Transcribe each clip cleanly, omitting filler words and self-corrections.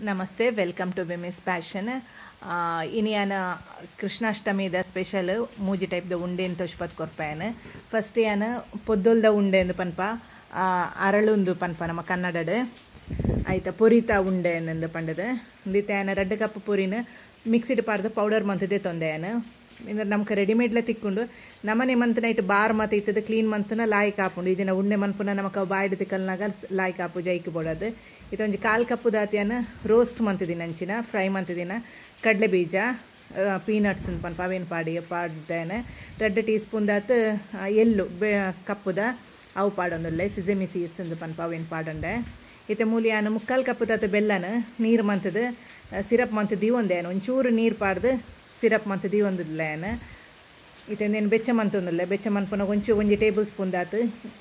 ನಮಸ್ತೆ welcome to ಬಿಮಿಸ್ passion ಇನಿಯಾನ ಕೃಷ್ಣಾಷ್ಟಮಿದ ಸ್ಪೆಷಲ್ ಮೂಜಿ ಟೈಪ್ದ ಉಂಡೆ ತೋಜ್ಪತ್ ಕೊರ್ಪಾಯನ್ ಫಸ್ಟ್ ಯಾನ ಪೊದ್ದೊಲ್ದ ಉಂಡೆ ಎಂದು ಪನ್ಪ ಅರಳುಂದು ಪನ್ಪ ನಮ್ಮ ಕನ್ನಡಡ್ ಆಯ್ತಾ ಪೊರಿತ ಉಂಡೆ ಎಂದು ಪಂಡದು ಇಂದಿತ್ತ ಯಾನ 2 ಕಪ್ ಪೊರಿನ ಮಿಕ್ಸಿಡ್ ಪಾಡ್ದು ಪೌಡರ್ ಮಂತದೆ ತೊಂದೆಯನ್ ಇನ್ನು ನಮ್ಗೆ ರೆಡಿಮೇಡ್ಲ ತಿಕ್ಕೊಂಡು ನಮ್ಮನೆ ಮಂತನ ಇಟ್ಟು ಬಾರ್ ಮತ್ತು ಇತ್ತದ ಕ್ಲೀನ್ ಮಂತನ ಲಾಯ್ಕ್ ಹಾಪುಂಡು ಈಜಿನ ಉಂಡೆ ಮನ್ಪುನ ನಮಕ ಬಾಯ್ಡ್ ತಿಕ್ಕಲ್ನಾಗ ಲಾಯ್ಕ್ ಹಾಪು ಜೈಕ್ ಬೋಡದು ಇದೊಂದು 1/4 ಕಪ್ ದಾತಿಯನ್ನ ರೋಸ್ಟ್ ಮಂತಿದಿನ ಅಂಚಿನ ಫ್ರೈ ಮಂತಿದಿನ ಕಡಲೆ ಬೀಜ ಪೀನಟ್ಸ್ ಪನ್ಪ ಅವೇನು ಪಾಡ್ದೇನೆ 2 ಟೀ ಸ್ಪೂನ್ ದಾತ್ ಎಳ್ಳು ಕಪ್ಪುದ ಅವು ಪಾಡೊಂದುಲ್ಲೆ ಸಿಸೆಮಿ ಸೀಡ್ಸ್ ಪನ್ಪ ಅವೇನು ಪಾಡೊಂಡೆ ಇತ್ತೆ ಮೂಲಿಯಾನ 3/4 ಕಪ್ ದಾತ ಬೆಲ್ಲನ ನೀರು ಮಂತದ ಸಿರಪ್ ಮಂತದಿ ಒಂದೇನು ಒಂಚೂರು ನೀರು ಪಾಡ್ದು ಸಿರಪ್ ಮಂತದಿ ಒಂದಿಲ್ಲೇನು ಇತ್ತೇನು ಬೆಚ್ಚ ಮಂತೊಂದಿಲ್ಲ ಬೆಚ್ಚ ಮನ್ಪುನ ಒಂಜಿ ಟೇಬಲ್ ಸ್ಪೂನ್ ದಾತ್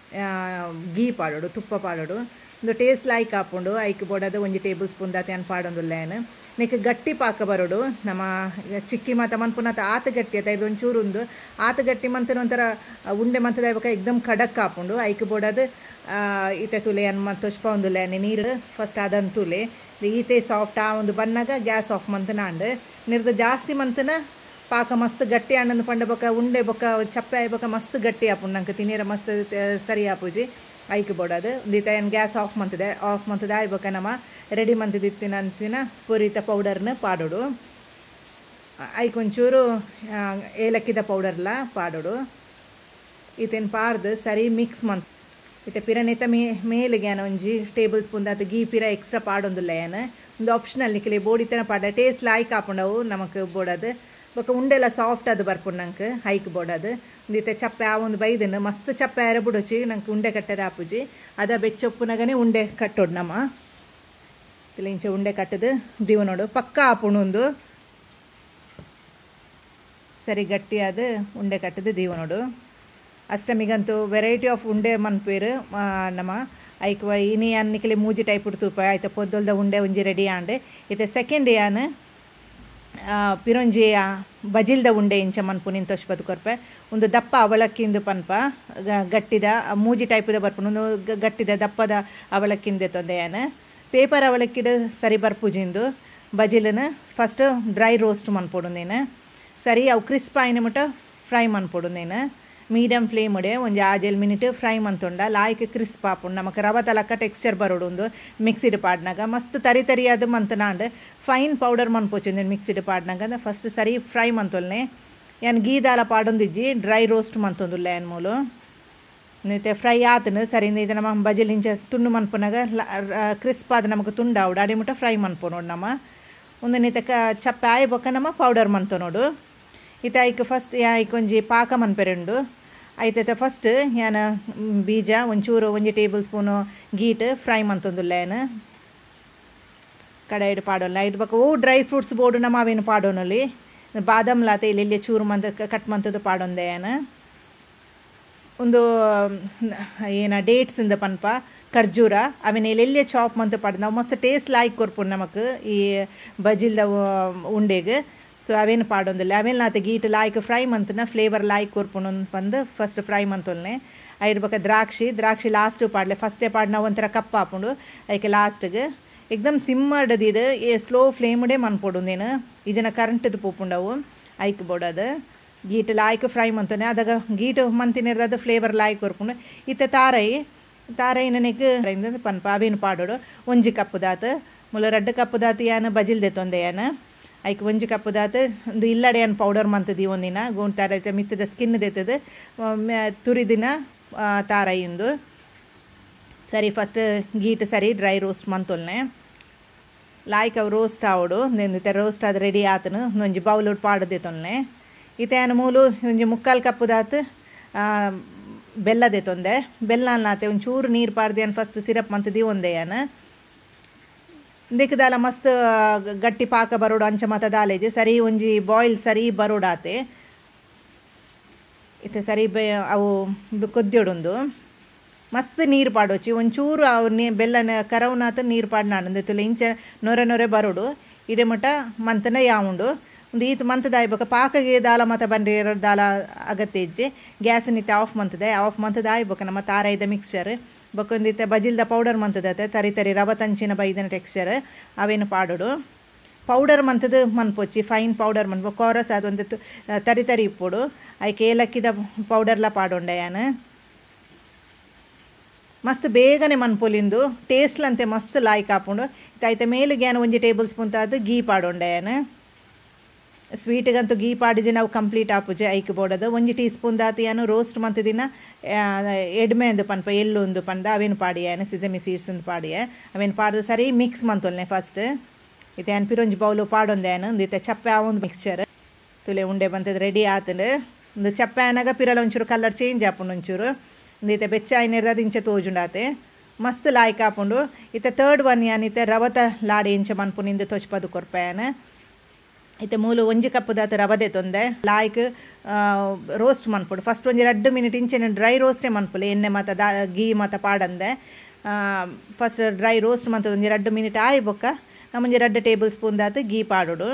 ಗೀ ಪಾಡೋಡು ತುಪ್ಪ ಪಾಡೋಡು ಒಂದು ಟೇಸ್ಟ್ ಲೈಕ್ ಹಾಕೊಂಡು ಐಕ್ ಬೋಡದ 1 ಟೇಬಲ್ ಸ್ಪೂನ್ ದಾತ್ ಏನು ಪಾಡೊಂದಿಲ್ಲೇನು ನೆಕ್ ಗಟ್ಟಿ ಪಾಕ ಬರೋಡು ನಮ್ಮ ಚಿಕ್ಕಿ ಮಾತ ಮನ್ಪುನ ಆತ ಗಟ್ಟಿ ಅತ್ತ ಇದು ಒಂಚೂರು ಒಂದು ಆತ ಗಟ್ಟಿ ಮಂತನ ಒಂಥರ ಉಂಡೆ ಮಂತದ ಇವಾಗ ಎಕ್ದಮ್ ಖಡಕ್ ಹಾಕೊಂಡು ಐಕ್ ಬೋಡದು ಈತೆ ತುಲೆ ಅನ್ನ ತೊಚ್ಪ ಒಂದುಲ್ಲೆ ನೀರು ಫಸ್ಟ್ ಅದನ್ನು ತುಲೆ ಈತೆ ಸಾಫ್ಟ್ ಆ ಒಂದು ಬನ್ನಾಗ ಗ್ಯಾಸ್ ಆಫ್ ಮಂತನ ಅಂಡ್ ನಿರ್ದ ಜಾಸ್ತಿ ಮಂತನ ಪಾಕ ಮಸ್ತ್ ಗಟ್ಟಿ ಹಣ್ಣನ್ನು ಪಂಡ ಬೊಕ್ಕ ಉಂಡೆ ಬೊಕ್ಕ ಚಪ್ಪೆ ಆಯ್ಬೊಕ್ಕ ಮಸ್ತ್ ಗಟ್ಟಿ ಹಾಪುಂಡು ನಂಗೆ ತಿನ್ನೀರ ಮಸ್ತ್ ಸರಿ ಹಾಪುಜಿ ಐಕ್ ಬೋಡದು ದೀತ ಏನು ಗ್ಯಾಸ್ ಆಫ್ ಮಂತದೆ ಆಯ್ಬೊಕ್ಕ ನಮ್ಮ ರೆಡಿ ಮಂತದಿತ್ತಿನ ಅಂತಿನ ಪುರಿತ ಪೌಡರ್ನ ಪಾಡೋಡು ಐಕ್ ಒಂಚೂರು ಏಲಕ್ಕಿದ ಪೌಡರ್ಲ ಪಾಡೋಡು ಈತೇನು ಪಾಡ್ದು ಸರಿ ಮಿಕ್ಸ್ ಮಂತ್ ಇತ್ತೆ ಪಿರನೆತ ಮೇಲಿಗೆ ಏನು ಒಂಜಿ ಟೇಬಲ್ ಸ್ಪೂನ್ ದಾತ್ ಗೀ ಪಿರ ಎಕ್ಸ್ಟ್ರಾ ಪಾಡೊಂದುಲ್ಲ ಏನು ಒಂದು ಆಪ್ಷನಲ್ ನಿಕ್ಲೆ ಬೋಡಿತನ ಪಾಡ ಟೇಸ್ಟ್ ಲಾಯ್ಕ್ ಹಾಪುಂಡವು ನಮಕ್ ಬೋಡದು ಬೊಕ್ಕ ಉಂಡೆಲ್ಲ ಸಾಫ್ಟ್ ಅದು ಬರ್ಪುಂಡು ನಂಗೆ ಹೈಕ್ ಬೋಡದು ಒಂದಿತ್ತೆ ಚಪ್ಪೆ ಆ ಒಂದು ಬೈದನ್ನು ಮಸ್ತ್ ಚಪ್ಪೆ ಆರ ಬಿಡೋಚಿ ನಂಗೆ ಉಂಡೆ ಕಟ್ಟರೆ ಹಾಪುಜಿ ಅದ ಬೆಚ್ಚೊಪ್ಪುನಾಗನೇ ಉಂಡೆ ಕಟ್ಟೋಡು ನಮ್ಮ ಇಂಚೆ ಉಂಡೆ ಕಟ್ಟದು ದೀವ ನೋಡು ಪಕ್ಕ ಹಾಪುಂಡು ಒಂದು ಸರಿ ಗಟ್ಟಿಯಾದ ಉಂಡೆ ಕಟ್ಟದು ದೀವ ನೋಡು ಅಷ್ಟಮಿಗಂತೂ ವೆರೈಟಿ ಆಫ್ ಉಂಡೆ ಮನ್ಪೇರು ನಮ್ಮ ಐಕ್ ಇನಿ ಅನ್ನಿಕಲೆ ಮೂಜಿ ಟೈಪ್ ತೂಪ ಆಯ್ತಾ ಪೊದ್ದೊಲ್ದ ಉಂಡೆ ಒಂಜಿ ರೆಡಿ ಆಂಡೆ ಇತ್ತೆ ಸೆಕೆಂಡ್ ಯಾನ್ ಪಿರೊಂಜಿ ಬಜಿಲ್ದ ಉಂಡೆ ಇಂಚ ಮನ್ಪು ನಿಂತು ತೊಚ್ಪದು ಕೊರ್ಪೆ ಒಂದು ದಪ್ಪ ಅವಲಕ್ಕಿಂದು ಪನ್ಪ ಗಟ್ಟಿದ ಮೂಜಿ ಟೈಪದ ಬರ್ಪುಂಡು ಒಂದು ಗಟ್ಟಿದ ದಪ್ಪದ ಅವಲಕ್ಕಿಂದೆ ತೊಂದೆಯಾನ ಪೇಪರ್ ಅವಲಕ್ಕಿಡು ಸರಿ ಬರ್ಪುಜಿಂದು ಬಜಿಲನ್ನು ಫಸ್ಟ್ ಡ್ರೈ ರೋಸ್ಟ್ ಮನ್ಪೊಡು ನೀನು ಸರಿ ಅವು ಕ್ರಿಸ್ಪ್ ಆಯ್ನ ಮುಟ್ಟ ಫ್ರೈ ಮನ್ಪೊಡು ನೀನು ಮೀಡಿಯಮ್ ಫ್ಲೇಮ್ ಉಡೆ ಒಂಜಿ 6 ಮಿನಿಟ್ ಫ್ರೈ ಮಂತೊಂಡ ಲಾಯ್ಕ್ ಕ್ರಿಸ್ಪ್ ಹಾಪುಂಡು ನಮಕ್ ರವ ತಲಕ್ಕ ಟೆಕ್ಸ್ಚರ್ ಬರೋಡು ಒಂದು ಮಿಕ್ಸಿಡ್ ಪಾಡ್ನಾಗ ಮಸ್ತ್ ತರಿಯಾದ ಮಂತನಾಂಡ್ ಫೈನ್ ಪೌಡರ್ ಮನ್ಪೋಚು ಮಿಕ್ಸಿಡ್ ಪಾಡ್ನಾಗ ಫಸ್ಟ್ ಸರಿ ಫ್ರೈ ಮಂತೊಲ್ನೆ ಏನು ಗೀ ದಾಲ ಪಾಡೊಂದಿಜ್ಜಿ ಡ್ರೈ ರೋಸ್ಟ್ ಮಂತೊಂದುಲ್ಲ ಏನು ಮೂಲು ಮತ್ತೆ ಫ್ರೈ ಆತನು ಸರಿ ಇದು ನಮ್ಮ ಬಜಿಲ್ ಇಂಚ ತುಂಡು ಮನ್ಪುನಾಗ ಕ್ರಿಸ್ಪ್ ಆದ ನಮಗೆ ತುಂಡಾವುಡು ಅಡಿ ಮುಟ್ಟ ಫ್ರೈ ಮನ್ಪೊ ನೋಡು ನಮ್ಮ ಒಂದು ನಿತಕ ಚಪ್ಪೆ ಆಯ್ ಬೊಕ್ಕ ನಮ್ಮ ಪೌಡರ್ ಮಂತೊ ನೋಡು ಇತ್ತ ಐಕ್ ಫಸ್ಟ್ ಐಕ್ ಒಂಜಿ ಪಾಕ ಮನ್ಪೆರೆಂಡು ಆಯ್ತೈತೆ ಫಸ್ಟ್ ಏನು ಬೀಜ ಒಂಚೂರು 1 ಟೇಬಲ್ ಸ್ಪೂನು ಗೀಟ್ ಫ್ರೈ ಮಂತೊಂದುಲ್ಲ ಏನು ಕಡಾಯಿಡು ಪಾಡೋಲ್ಲ ಇಡ್ ಬಕ್ಕ ಡ್ರೈ ಫ್ರೂಟ್ಸ್ ಬೋರ್ಡು ನಮ್ಮ ಅವೇನು ಪಾಡೋನಲ್ಲಿ ಬಾದಾಮ್ ಲಾತೆ ಇಲ್ಲಿ ಚೂರು ಮಂತ ಕಟ್ ಮಂತದ್ದು ಪಾಡೊಂದೆ ಏನು ಒಂದು ಏನ ಡೇಟ್ಸ್ ಇಂದ ಪನ್ಪ ಖರ್ಜೂರ ಅವೇನು ಎಲ್ಲೆಲ್ಲೇ ಚಾಪ್ ಮಂತ್ ಪಾಡ್ದು ನಾವು ಮಸ್ತ್ ಟೇಸ್ಟ್ ಲಾಯ್ಕ್ ಕೊರ್ಪುಂಡು ನಮಕ್ ಈ ಬಜಿಲ್ದ ಉಂಡೆಗೆ ಸೊ ಅವೇನು ಪಾಡೊಂದಿಲ್ಲ ಅವೇನು ನಾತೆ ಗೀಟ್ ಲಾಯ್ಕ್ ಫ್ರೈ ಮಂತನ ಫ್ಲೇವರ್ ಲಾಯ್ಕ್ ಕೊರ್ಪುಂಡು ಬಂದು ಫಸ್ಟ್ ಫ್ರೈ ಮಂತೊಲ್ನೆ ಐಡ್ಬೇಕ ದ್ರಾಕ್ಷಿ ಲಾಸ್ಟ್ ಪಾಡ್ಲೆ ಫಸ್ಟೇ ಪಾಡ್ ನಾವು ಒಂಥರ ಕಪ್ ಹಾಪುಂಡು ಅದಕ್ಕೆ ಲಾಸ್ಟ್ಗೆ ಎಕ್ದಮ್ ಸಿಮ್ಮರ್ಡದು ಇದು ಸ್ಲೋ ಫ್ಲೇಮ್ಡೇ ಮನ್ಪೊಡು ನೀನು ಈಜನ ಕರೆಂಟದು ಪೋಪುಂಡವು ಐಕ್ ಬೋಡದು ಗೀಟ್ ಲಾಯ್ಕ್ ಫ್ರೈ ಮಂತೊನೆ ಅದಾಗ ಗೀಟ್ ಮಂತಿನಿರ್ದು ಫ್ಲೇವರ್ ಲಾಯ್ಕ್ ಕೊರ್ಪುಂಡು ಇತ್ತೆ ತಾರೈ ನನಗೆ ಪನ್ಪ ಅವೇನು ಪಾಡೋಡು 1 ಕಪ್ ದಾತ್ ಮುಲ 2 ಕಪ್ ದಾತ್ ಏನು ಬಜಿಲ್ದೆ ತೊಂದೆ ಏನು ಐಕ್ 1 ಕಪ್ ದಾತ್ ಒಂದು ಇಲ್ಲಡೆ ಏನು ಪೌಡರ್ ಮಂತದಿ ಒಂದಿನ ಗೋಂತಾರ ಮಿತ್ತದ ಸ್ಕಿನ್ ದೆತ್ತದ ತುರಿದಿನ ತಾರೈಂದು ಸರಿ ಫಸ್ಟ್ ಗೀಟ್ ಸರಿ ಡ್ರೈ ರೋಸ್ಟ್ ಮಂತೊಲ್ನೆ ಲಾಯ್ಕ್ ಅವು ರೋಸ್ಟ್ ಆವಡು ನೆಂದಿತ್ತೆ ರೋಸ್ಟ್ ಅದು ರೆಡಿ ಆತನು ಒಂಜಿ ಬೌಲ್ ಪಾಡದೆ ತೊಲ್ನೆ ಇತ್ತೆ ಏನು ಮೂಲು ಒಂಜಿ 3/4 ಕಪ್ ದಾತ್ ಬೆಲ್ಲದೆ ತೊಂದೆ ಬೆಲ್ಲ ಅನ್ನಾತೆ ಒಂಚೂರು ನೀರು ಪಾಡ್ದು ಏನು ಫಸ್ಟ್ ಸಿರಪ್ ಮಂತದಿ ಒಂದೇ ಏನು ದಿಕ್ಕದಾಲ ಮಸ್ತ್ ಗಟ್ಟಿ ಪಾಕ ಬರೋಡು ಅಂಚ ಮತ ದಾಲೇಜ್ ಸರಿ ಒಂಜಿ ಬಾಯ್ಲ್ ಸರಿ ಬರೋಡಾತೆ ಇತ್ತೆ ಸರಿ ಅವು ಕೊದ್ದಿಯೋಡೊಂದು ಮಸ್ತ್ ನೀರು ಪಾಡೋಚಿ ಒಂಚೂರು ಅವು ಬೆಲ್ಲನ ಕರವ್ನಾತ ನೀರು ಪಾಡ್ನಾಡು ತುಲೆ ಇಂಚ ನೊರೆ ಬರೋಡು ಇಡೆ ಮಟ್ಟ ಮಂತನ ಯಾವುಂಡು ಒಂದು ಈತು ಮಂತದ ಆಯ್ಬೇಕು ಪಾಕಗೆ ದಾಲ ಮತ್ತು ಬಂಡಿ 2 ದಾಲ ಅಗತ್ಯ ಇಜ್ಜಿ ಗ್ಯಾಸ್ ನಿತ್ತೆ ಆಫ್ ಮಂತದ ಆಯ್ಬೇಕು ನಮ್ಮ ತಾರೈದ ಮಿಕ್ಸ್ಚರ್ ಬೊಕ್ಕೊಂದಿತ್ತೆ ಬಜಿಲ್ದ ಪೌಡರ್ ಮಂತದತೆ ತರಿ ರವ ತಂಚಿನ ಬೈದನ ಟೆಕ್ಸ್ಚರ್ ಅವೇನು ಪಾಡೋಡು ಪೌಡರ್ ಮಂತದ ಮನ್ಪೊಚ್ಚಿ ಫೈನ್ ಪೌಡರ್ ಮನ್ಪೊ ಕೋರಸ್ ಅದೊಂದು ತರಿ ಇಪ್ಪುಡು ಐಕೆ ಏಲಕ್ಕಿದ ಪೌಡರ್ಲ ಪಾಡೊಂಡೆ ಯಾನು ಮಸ್ತ್ ಬೇಗನೆ ಮನ್ಪೊಲಿಂದು ಟೇಸ್ಟ್ಲಂತೆ ಮಸ್ತ್ ಲಾಯ್ಕ್ ಹಾಪುಂಡು ಇತ್ತಾಯ್ತ ಮೇಲಿಗೆ ಏನು 1 ಟೇಬಲ್ ಸ್ಪೂನ್ ತಾದು ಗೀ ಪಾಡೊಂಡೆ ಏನು ಸ್ವೀಟ್ಗಂತೂ ಗೀ ಪಾಡಿಜಿ ನಾವು ಕಂಪ್ಲೀಟ್ ಆಪುಜೆ ಐಕ್ ಬೋಡದು 1 ಟೀ ಸ್ಪೂನ್ ದಾತಿ ಏನು ರೋಸ್ಟ್ ಮಂತ್ ದಿನ ಎಡ್ಮೆ ಅಂದು ಪನ್ಪ ಎಳ್ಳು ಒಂದು ಪಂದ ಅವೇನು ಪಾಡಿಯ ಸಿಸಮಿ ಸೀಡ್ಸ್ ಅಂತ ಪಾಡಿಯ ಅವೇನು ಪಾಡ್ದು ಸರಿ ಮಿಕ್ಸ್ ಮಂತೊಲ್ನೆ ಫಸ್ಟ್ ಇತ್ತೆ ಏನು ಪಿರೊಂಜಿ ಬೌಲು ಪಾಡೊಂದೆ ಏನು ಒಂದು ಇತ್ತೆ ಚಪ್ಪೆ ಒಂದು ಮಿಕ್ಸ್ಚರ್ ತುಲೆ ಉಂಡೆ ಬಂತದ್ದು ರೆಡಿ ಆತಂಡು ಒಂದು ಚಪ್ಪೆ ಆನಾಗ ಪಿರಲ ಒಂಚೂರು ಕಲರ್ ಚೇಂಜ್ ಆಪುಂಡು ಒಂಚೂರು ಒಂದು ಇತ್ತೆ ಬೆಚ್ಚ ಐನಿರ್ದು ಇಂಚೆ ತೋಜುಂಡಾತೆ ಮಸ್ತ್ ಲಾಯ್ಕ್ ಆಪುಂಡು ಇತ್ತೆ ಥರ್ಡ್ ಒನ್ ಏನಿತ್ತೆ ರವತ ಲಾಡಿ ಇಂಚೆ ಮನ್ಪುನಿಂದ ತೊಚ್ಪದು ಕೊರ್ಪೆಯನು ಇತ್ತೆ ಮೂಲು 1 ಕಪ್ ದಾತ ರವದೆ ತೊಂದೆ ಲಾಯ್ಕ್ ರೋಸ್ಟ್ ಮನ್ಪುಡು ಫಸ್ಟ್ 2 ಮಿನಿಟ್ ಇಂಚೆ ಡ್ರೈ ರೋಸ್ಟೇ ಮನ್ಪುಲೆ ಎಣ್ಣೆ ಮತ್ತು ಗೀ ಮತ್ತು ಪಾಡಂದೆ ಫಸ್ಟ್ ಡ್ರೈ ರೋಸ್ಟ್ ಮತ್ತು 2 ಮಿನಿಟ್ ಆಯ್ ಬೊಕ್ಕ ನಮ್ಮ 2 ಟೇಬಲ್ ಸ್ಪೂನ್ ದಾತ ಗೀ ಪಾಡೋಡು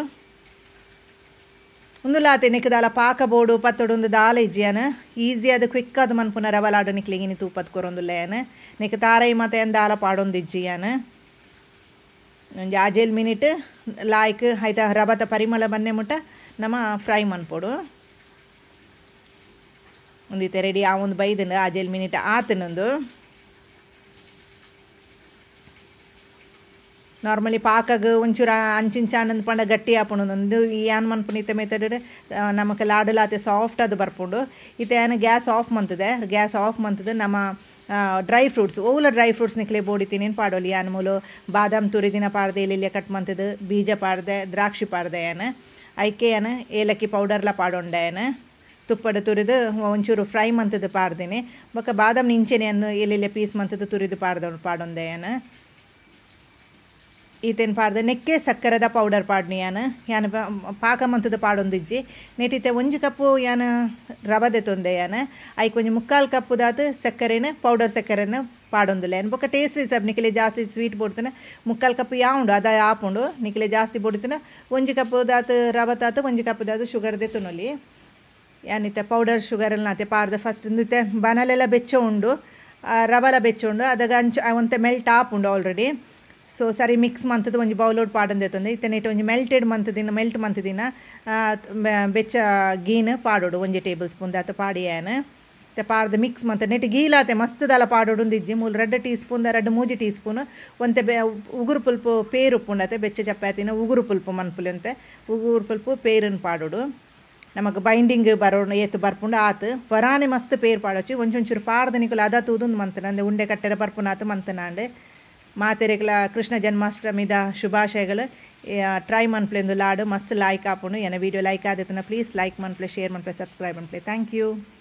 ಒಂದು ಲಾತೆ ನಿಕ್ ದಾಲ ಪಾಕ ಬೋಡು ಪತ್ತೊಡು ಒಂದು ದಾಲ ಇಜ್ಜಿಯನ ಈಸಿ ಅದು ಕ್ವಿಕ್ ಅದು ಮನ್ಪುನ ರವ ಲಾಡು ನಿಕ್ಲಿಗಿನಿ ತೂಪತ್ ಕೊರೊಂದುಲ್ಲೇನು ನಿಕ್ ತಾರೈ ಮತ್ತು ಏನು ದಾಲ ಪಾಡೊಂದು ಇಜ್ಜಿಯನ ಒಂದು 6 ಮಿನಿಟ್ ಲಾಯ್ಕ್ ಆಯ್ತಾ ರವತ ಪರಿಮಳ ಬನ್ನೆ ಮುಟ್ಟ ನಮ್ಮ ಫ್ರೈ ಮನ್ಪೊಡು ಒಂದಿತ್ತೆ ರೆಡಿ ಆ ಒಂದು ಬೈದನು 6 ಮಿನಿಟ್ ಆತನೊಂದು ನಾರ್ಮಲಿ ಪಾಕಗ ಒಂಚೂರು ಅಂಚಿಂಚಾನಂದು ಪಂಡ ಗಟ್ಟಿ ಆಪುಂಡು ಏನು ಮನ್ಪುಂಡು ಇತ್ತೆ ಮೆಥಡ್ ನಮಗೆ ಲಾಡಲಾತೆ ಸಾಫ್ಟ್ ಅದು ಬರ್ಪುಂಡು ಇತ್ತೆ ಏನು ಗ್ಯಾಸ್ ಆಫ್ ಮಂತದೆ ನಮ್ಮ ಡ್ರೈ ಫ್ರೂಟ್ಸ್ ಓಲ ಡ್ರೈ ಫ್ರೂಟ್ಸ್ ನಿಕ್ಲೆ ಬೋಡಿತೀನಿ ಪಾಡೋಲಿ ಏನು ಮೂಲು ಬಾದಾಮ್ ತುರಿದಿನ ಪಾಡ್ದೆ ಇಲ್ಲಿಯ ಕಟ್ ಮಂತದ್ದು ಬೀಜ ಪಾಡ್ದೆ ದ್ರಾಕ್ಷಿ ಪಾಡ್ದೆ ಏನು ಐಕೆ ಏನು ಏಲಕ್ಕಿ ಪೌಡರ್ಲ ಪಾಡೊಂಡೆ ಏನು ತುಪ್ಪದ ತುರಿದು ಒಂಚೂರು ಫ್ರೈ ಮಂತದ್ದು ಪಾಡ್ತೀನಿ ಬೊಕ್ಕ ಬಾದಾಮ್ ನಿಂಚೆನೆ ಅನ್ನು ಎಲ್ಲೆಲ್ಲ ಪೀಸ್ ಮಂತದ್ದು ತುರಿದು ಪಾಡೊಂದೆ ಏನು ಈತೇನು ಪಾಡ್ದೆ ನೆಕ್ಕೆ ಸಕ್ಕರೆದ ಪೌಡರ್ ಪಾಡ್ನಿ ಯಾನು ಪಾಕ ಮಂತದ ಪಾಡೊಂದು ಇಜ್ಜಿ ನೆಟ್ಟಿತ್ತೆ 1 ಕಪ್ಪು ಯಾನು ರವದೆ ತೊಂದೆ ಯಾನು ಐಕ್ ಒಂಜಿ 3/4 ಕಪ್ಪು ದಾತು ಸಕ್ಕರೆನ ಪೌಡರ್ ಸಕ್ಕರೆನ ಪಾಡೊಂದುಲ್ಲ ಏನು ಬೊಕ್ಕ ಟೇಸ್ಟ್ ಸಬ್ ನಿಕ್ಲೆ ಜಾಸ್ತಿ ಸ್ವೀಟ್ ಬೋಡ್ತಾನೆ 3/4 ಕಪ್ಪು ಯಾವುಂಡು ಅದ ಆಪುಂಡು ನಿಕ್ಲೆ ಜಾಸ್ತಿ ಬೋಡ್ತಾನೆ 1 ಕಪ್ಪು ದಾತು ರವ ತಾತು 1 ಕಪ್ಪು ದಾತು ಶುಗರ್ ದೆತ್ತುನೊಲಿ ಯಾನಿತ್ತೆ ಪೌಡರ್ ಶುಗರಲ್ಲಿ ನಾತೆ ಪಾಡ್ದೆ ಫಸ್ಟ್ ಇಂದಿತ್ತೆ ಬನಲೆಲ್ಲ ಬೆಚ್ಚ ಉಂಡು ರವಲ ಬೆಚ್ಚ ಉಂಡು ಅದಾಗ ಒಂತೆ ಮೆಲ್ಟ್ ಆಪುಂಡು ಆಲ್ರೆಡಿ ಸೊ ಸರಿ ಮಿಕ್ಸ್ ಮಂತದ್ದು ಒಂಜಿ ಬೌಲೋಡ್ ಪಾಡೊಂದೆ ತೊಂದೆ ಇತ್ತೆ ನೆಟ್ಟು ಒಂಜಿ ಮೆಲ್ಟ್ ಮಂತದಿನ ಬೆಚ್ಚ ಗೀನ್ ಪಾಡೋಡು 1 ಟೇಬಲ್ ಸ್ಪೂನ್ ದಾತು ಪಾಡಿಯೇನು ಇತ್ತೆ ಪಾಡ್ದು ಮಿಕ್ಸ್ ಮಂತ ನೆಟ್ಟು ಗೀಲಾತೆ ಮಸ್ತ್ ದಾಲ ಪಾಡೋಡು ಇಜ್ಜಿ ಮೂಲು 2 ಟೀ ಸ್ಪೂನ್ 2-3 ಟೀ ಸ್ಪೂನ್ ಒಂತೆ ಉಗುರು ಪುಲ್ಪು ಪೇರು ಉಪ್ಪುಂಡತೆ ಬೆಚ್ಚ ಚಪಾತಿನ ಉಗುರು ಪುಲ್ಪು ಮನ್ಪುಲಿ ಅಂತೆ ಉಗುರು ಪುಲ್ಪು ಪೇರನ್ನು ಪಾಡೋಡು ನಮಗೆ ಬೈಂಡಿಂಗ್ ಬರೋಣ ಏತು ಬರ್ಪುಂಡು ಆತು ವರಾನೆ ಮಸ್ತ್ ಪೇರು ಪಾಡೋಚು ಒಂಚೂರು ಪಾಡ್ದು ನಿಕಲು ಅದ ತೂದೊಂದು ಮಂತನ ಅಂದ್ರೆ ಉಂಡೆ ಕಟ್ಟೆರ ಬರ್ಪುನಾತು ಮಂತನಾಂಡೆ ಮಾತೆರೆಗ್ಲ ಕೃಷ್ಣ ಜನ್ಮಾಷ್ಟಮಿದ ಶುಭಾಶಯಗಳು ಟ್ರೈ ಮನ್ಪ್ಲೆಂದು ಲಾಡು ಮಸ್ತ್ ಲಾಯ್ಕ್ ಆಪುಂಡು ಏನ ವಿಡಿಯೋ ಲೈಕ್ ಆದೈತನ ಪ್ಲೀಸ್ ಲೈಕ್ ಮನ್ಪ್ಲೆ ಶೇರ್ ಮನ್ಪ್ಲೆ ಸಬ್ಸ್ಕ್ರೈಬ್ ಮನ್ಪ್ಲೆ ಥ್ಯಾಂಕ್ ಯು